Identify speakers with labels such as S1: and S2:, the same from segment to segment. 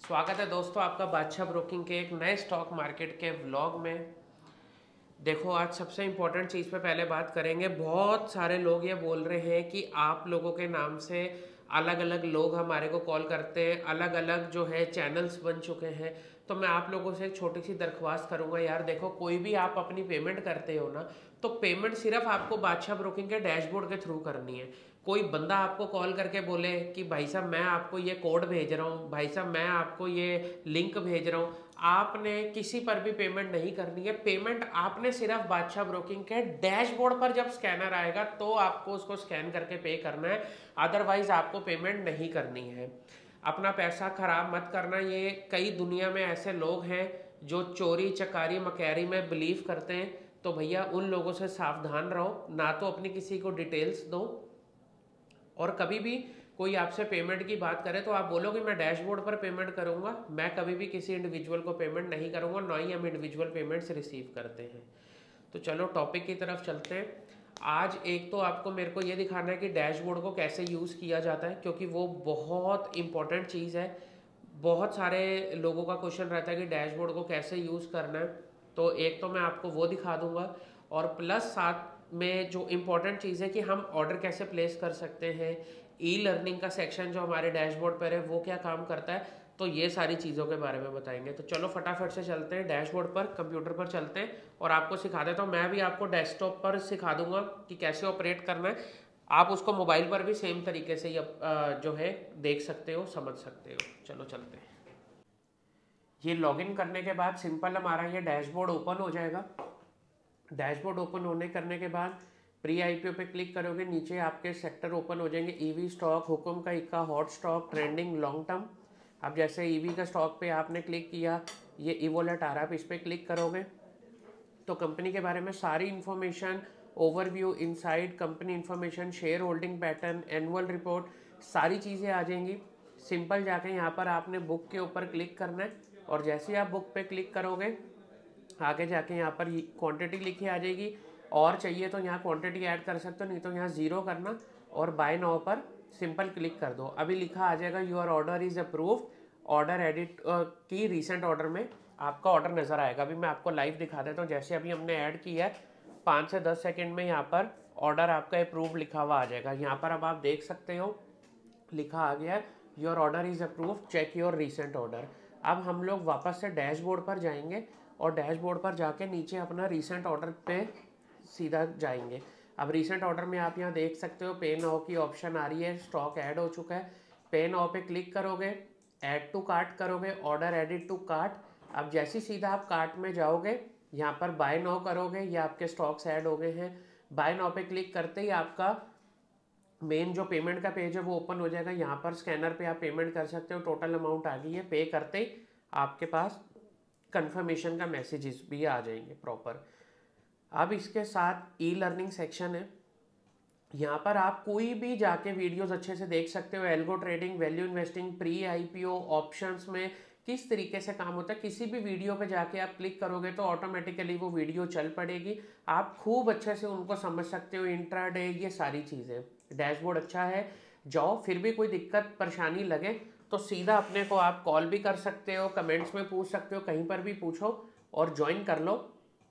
S1: स्वागत है दोस्तों आपका बादशाह ब्रोकिंग के एक नए स्टॉक मार्केट के व्लॉग में। देखो आज सबसे इम्पोर्टेंट चीज़ पे पहले बात करेंगे। बहुत सारे लोग ये बोल रहे हैं कि आप लोगों के नाम से अलग अलग लोग हमारे को कॉल करते हैं, अलग अलग जो है चैनल्स बन चुके हैं। तो मैं आप लोगों से एक छोटी सी दरख्वास्त करूंगा, यार देखो कोई भी आप अपनी पेमेंट करते हो ना, तो पेमेंट सिर्फ आपको बादशाह ब्रोकिंग के डैशबोर्ड के थ्रू करनी है। कोई बंदा आपको कॉल करके बोले कि भाई साहब मैं आपको ये कोड भेज रहा हूँ, भाई साहब मैं आपको ये लिंक भेज रहा हूँ, आपने किसी पर भी पेमेंट नहीं करनी है। पेमेंट आपने सिर्फ बादशाह ब्रोकिंग के डैशबोर्ड पर जब स्कैनर आएगा तो आपको उसको स्कैन करके पे करना है, अदरवाइज आपको पेमेंट नहीं करनी है। अपना पैसा खराब मत करना। ये कई दुनिया में ऐसे लोग हैं जो चोरी चकारी मकैरी में बिलीव करते हैं, तो भैया उन लोगों से सावधान रहो। ना तो अपनी किसी को डिटेल्स दो, और कभी भी कोई आपसे पेमेंट की बात करे तो आप बोलो कि मैं डैशबोर्ड पर पेमेंट करूंगा। मैं कभी भी किसी इंडिविजुअल को पेमेंट नहीं करूंगा, ना ही हम इंडिविजुअल पेमेंट्स रिसीव करते हैं। तो चलो टॉपिक की तरफ चलते हैं। आज एक तो आपको मेरे को ये दिखाना है कि डैशबोर्ड को कैसे यूज़ किया जाता है, क्योंकि वो बहुत इंपॉर्टेंट चीज़ है। बहुत सारे लोगों का क्वेश्चन रहता है कि डैशबोर्ड को कैसे यूज़ करना है, तो एक तो मैं आपको वो दिखा दूंगा, और प्लस साथ में जो इम्पोर्टेंट चीज़ है कि हम ऑर्डर कैसे प्लेस कर सकते हैं, ई लर्निंग का सेक्शन जो हमारे डैशबोर्ड पर है वो क्या काम करता है, तो ये सारी चीज़ों के बारे में बताएंगे। तो चलो फटाफट से चलते हैं, डैशबोर्ड पर कंप्यूटर पर चलते हैं और आपको सिखा देता हूँ। मैं भी आपको डेस्कटॉप पर सिखा दूंगा कि कैसे ऑपरेट करना है। आप उसको मोबाइल पर भी सेम तरीके से ही जो है देख सकते हो, समझ सकते हो। चलो चलते हैं। ये लॉगिन करने के बाद सिंपल हमारा ये डैशबोर्ड ओपन हो जाएगा। डैशबोर्ड ओपन होने करने के बाद प्री आईपीओ पे क्लिक करोगे, नीचे आपके सेक्टर ओपन हो जाएंगे। ईवी स्टॉक, हुकुम का इक्का, hot stock, trending, long term. अब जैसे ईवी का स्टॉक पे आपने क्लिक किया, ये इवोलेट आ रहा है, आप इस पर क्लिक करोगे तो कंपनी के बारे में सारी information, overview, inside, company information, share holding pattern, annual report, सारी चीज़ें आ जाएंगी। सिंपल जाके यहाँ पर आपने बुक के ऊपर क्लिक करना है, और जैसे ही आप बुक पे क्लिक करोगे आगे जाके यहाँ पर क्वांटिटी लिखी आ जाएगी। और चाहिए तो यहाँ क्वांटिटी ऐड कर सकते हो, नहीं तो यहाँ ज़ीरो करना और बाय नाउ पर सिंपल क्लिक कर दो। अभी लिखा आ जाएगा your order is approved, order edit की रिसेंट ऑर्डर में आपका ऑर्डर नज़र आएगा। अभी मैं आपको लाइव दिखा देता हूँ। जैसे अभी हमने ऐड किया है, 5 से 10 सेकेंड में यहाँ पर ऑर्डर आपका अप्रूव लिखा हुआ आ जाएगा। यहाँ पर अब आप देख सकते हो लिखा आ गया है your order is approved, check your recent order. अब हम लोग वापस से डैशबोर्ड पर जाएंगे और डैशबोर्ड पर जाके नीचे अपना रिसेंट ऑर्डर पे सीधा जाएंगे। अब रिसेंट ऑर्डर में आप यहाँ देख सकते हो पे नाउ की ऑप्शन आ रही है, स्टॉक ऐड हो चुका है। पे नाउ पे क्लिक करोगे, ऐड टू कार्ट करोगे, ऑर्डर एडिड टू कार्ट। अब जैसे सीधा आप कार्ट में जाओगे, यहाँ पर बाय नाउ करोगे, ये आपके स्टॉक्स ऐड हो गए हैं। बाय नाउ पे क्लिक करते ही आपका मेन जो पेमेंट का पेज है वो ओपन हो जाएगा। यहाँ पर स्कैनर पे आप पेमेंट कर सकते हो, टोटल अमाउंट आ गई है। पे करते ही आपके पास कंफर्मेशन का मैसेजेस भी आ जाएंगे प्रॉपर। अब इसके साथ ई लर्निंग सेक्शन है, यहाँ पर आप कोई भी जाके वीडियोस अच्छे से देख सकते हो। Algo trading, value investing, pre IPO, options में किस तरीके से काम होता है, किसी भी वीडियो पे जाके आप क्लिक करोगे तो ऑटोमेटिकली वो वीडियो चल पड़ेगी। आप खूब अच्छे से उनको समझ सकते हो। इंट्राडे, ये सारी चीज़ें, डैशबोर्ड अच्छा है। जाओ, फिर भी कोई दिक्कत परेशानी लगे तो सीधा अपने को आप कॉल भी कर सकते हो, कमेंट्स में पूछ सकते हो, कहीं पर भी पूछो और ज्वाइन कर लो।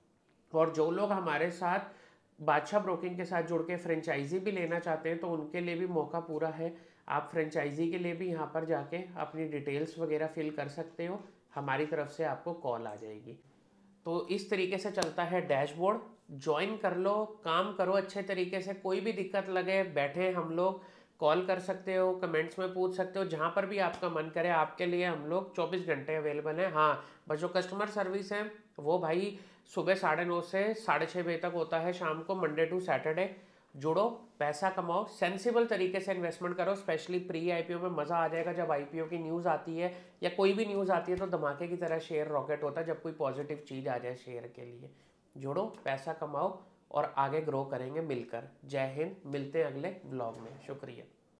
S1: और जो लोग हमारे साथ बादशाह ब्रोकिंग के साथ जुड़ के फ्रेंचाइजी भी लेना चाहते हैं तो उनके लिए भी मौका पूरा है। आप फ्रेंचाइजी के लिए भी यहाँ पर जाके अपनी डिटेल्स वगैरह फिल कर सकते हो, हमारी तरफ से आपको कॉल आ जाएगी। तो इस तरीके से चलता है डैशबोर्ड। ज्वाइन कर लो, काम करो अच्छे तरीके से। कोई भी दिक्कत लगे, बैठे हम लोग कॉल कर सकते हो, कमेंट्स में पूछ सकते हो, जहाँ पर भी आपका मन करे आपके लिए हम लोग 24 घंटे अवेलेबल हैं। हाँ, बस जो कस्टमर सर्विस है वो भाई सुबह 9:30 से 6:30 बजे तक होता है, शाम को, मंडे टू सैटरडे। जुड़ो, पैसा कमाओ, सेंसिबल तरीके से इन्वेस्टमेंट करो। स्पेशली प्री आईपीओ में मज़ा आ जाएगा। जब आईपीओ की न्यूज़ आती है या कोई भी न्यूज़ आती है तो धमाके की तरह शेयर रॉकेट होता है जब कोई पॉजिटिव चीज़ आ जाए शेयर के लिए। जुड़ो, पैसा कमाओ और आगे ग्रो करेंगे मिलकर। जय हिंद, मिलते हैं अगले ब्लॉग में। शुक्रिया।